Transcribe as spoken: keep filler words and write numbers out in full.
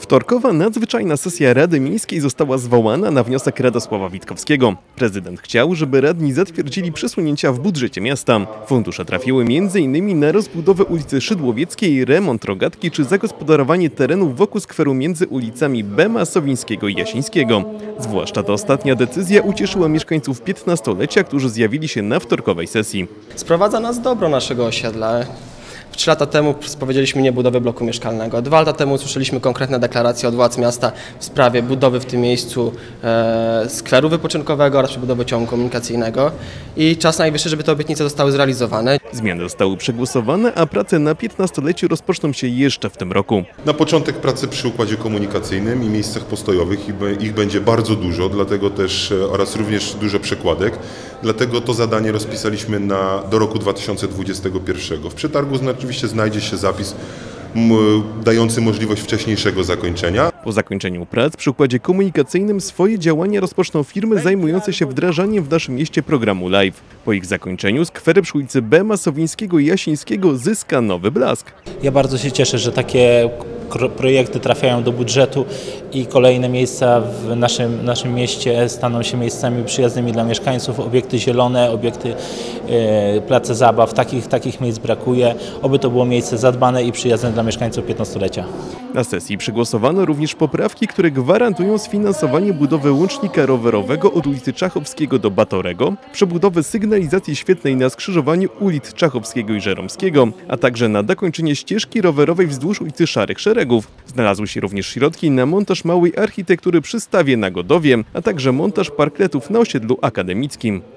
Wtorkowa nadzwyczajna sesja Rady Miejskiej została zwołana na wniosek Radosława Witkowskiego. Prezydent chciał, żeby radni zatwierdzili przesunięcia w budżecie miasta. Fundusze trafiły między innymi na rozbudowę ulicy Szydłowieckiej, remont rogatki czy zagospodarowanie terenów wokół skweru między ulicami Bema, Sowińskiego i Jasińskiego. Zwłaszcza ta ostatnia decyzja ucieszyła mieszkańców piętnastolecia, którzy zjawili się na wtorkowej sesji. Sprowadza nas dobro naszego osiedla. Trzy lata temu spowiedzieliśmy nie budowy bloku mieszkalnego. Dwa lata temu usłyszeliśmy konkretne deklaracje od władz miasta w sprawie budowy w tym miejscu e, skweru wypoczynkowego oraz budowy ciągu komunikacyjnego. I czas najwyższy, żeby te obietnice zostały zrealizowane. Zmiany zostały przegłosowane, a prace na piętnastoleciu rozpoczną się jeszcze w tym roku. Na początek pracy przy układzie komunikacyjnym i miejscach postojowych, ich będzie bardzo dużo, dlatego też oraz również dużo przekładek. Dlatego to zadanie rozpisaliśmy na, do roku dwa tysiące dwudziestego pierwszego. W przetargu oczywiście znajdzie się zapis dający możliwość wcześniejszego zakończenia. Po zakończeniu prac przy układzie komunikacyjnym swoje działania rozpoczną firmy zajmujące się wdrażaniem w naszym mieście programu Live. Po ich zakończeniu skwer przy ulicy Bema, Sowińskiego i Jasińskiego zyska nowy blask. Ja bardzo się cieszę, że takie projekty trafiają do budżetu i kolejne miejsca w naszym, naszym mieście staną się miejscami przyjaznymi dla mieszkańców. Obiekty zielone, obiekty, e, place zabaw, takich, takich miejsc brakuje. Oby to było miejsce zadbane i przyjazne dla mieszkańców piętnastolecia. Na sesji przegłosowano również poprawki, które gwarantują sfinansowanie budowy łącznika rowerowego od ulicy Czachowskiego do Batorego, przebudowę sygnalizacji świetlnej na skrzyżowaniu ulic Czachowskiego i Żeromskiego, a także na dokończenie ścieżki rowerowej wzdłuż ulicy Szarych Szeregów. Znalazły się również środki na montaż małej architektury przy stawie na Godowie, a także montaż parkletów na osiedlu akademickim.